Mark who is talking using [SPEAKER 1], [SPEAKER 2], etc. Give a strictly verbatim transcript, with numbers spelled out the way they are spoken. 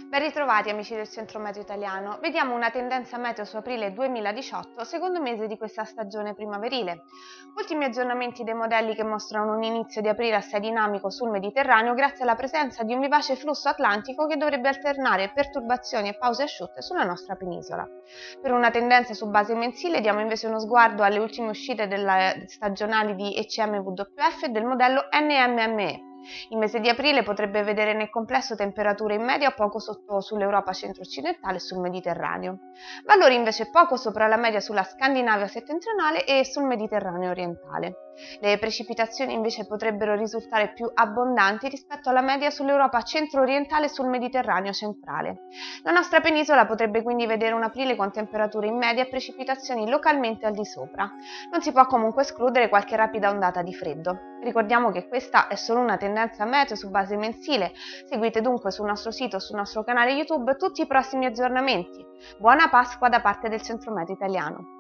[SPEAKER 1] Ben ritrovati amici del Centro Meteo Italiano. Vediamo una tendenza meteo su aprile duemiladiciotto, secondo mese di questa stagione primaverile. Ultimi aggiornamenti dei modelli che mostrano un inizio di aprile assai dinamico sul Mediterraneo grazie alla presenza di un vivace flusso atlantico che dovrebbe alternare perturbazioni e pause asciutte sulla nostra penisola. Per una tendenza su base mensile diamo invece uno sguardo alle ultime uscite della, stagionali di E C M W F e del modello N M M E. Il mese di aprile potrebbe vedere nel complesso temperature in media poco sotto sull'Europa centro-occidentale e sul Mediterraneo, valori invece poco sopra la media sulla Scandinavia settentrionale e sul Mediterraneo orientale. Le precipitazioni invece potrebbero risultare più abbondanti rispetto alla media sull'Europa centro-orientale e sul Mediterraneo centrale. La nostra penisola potrebbe quindi vedere un aprile con temperature in media e precipitazioni localmente al di sopra. Non si può comunque escludere qualche rapida ondata di freddo. Ricordiamo che questa è solo una tendenza meteo su base mensile, seguite dunque sul nostro sito o sul nostro canale YouTube tutti i prossimi aggiornamenti. Buona Pasqua da parte del Centro Meteo Italiano!